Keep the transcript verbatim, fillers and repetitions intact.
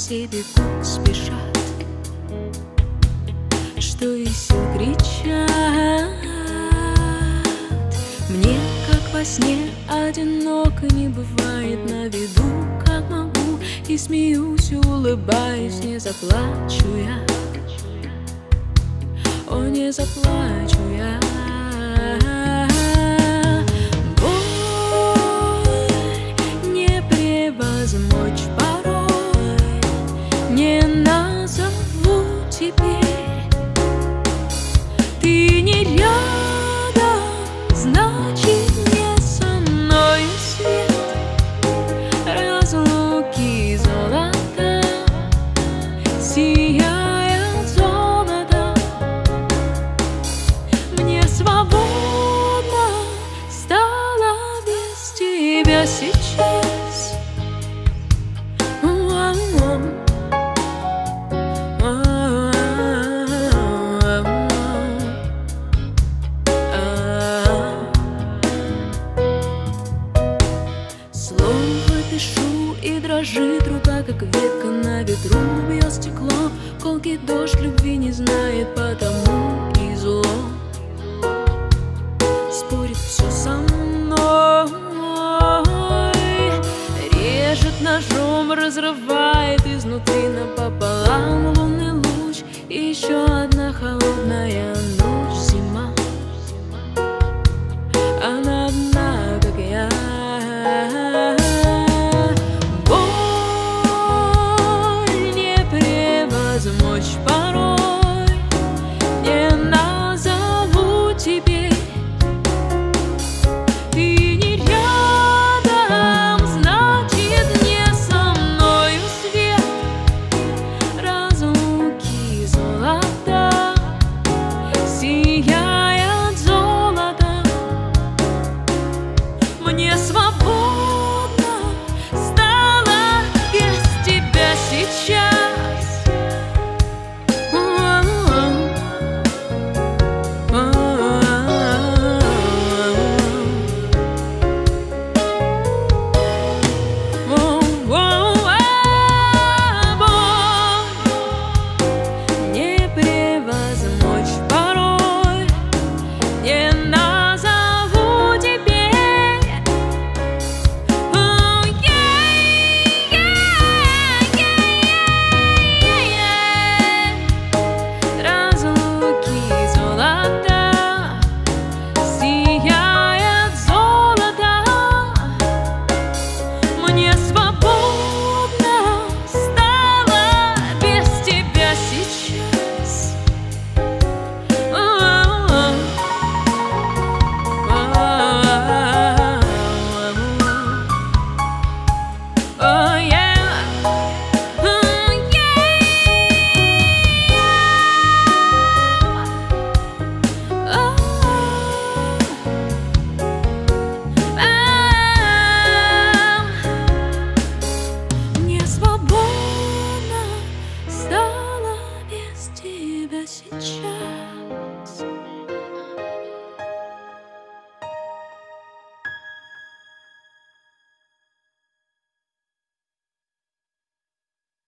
все бегут, спешат, что из сил кричат. Мне, как во сне, одиноко не бывает на виду, как могу, и смеюсь, и улыбаюсь, не заплачу я, о, не заплачу я. Боль не превозмочь порой, не назову теперь. Ты не рядом, значит не со мной свет. Разлуки золота сияет золото. Мне свободно стало без тебя сейчас. Слово пишу, и дрожит рука, как ветка на ветру. Бьет стекло, колкий дождь любви не знает, потому и зло спорит все со мной. Режет ножом, разрывает изнутри напополам. Лунный луч и еще одна холодная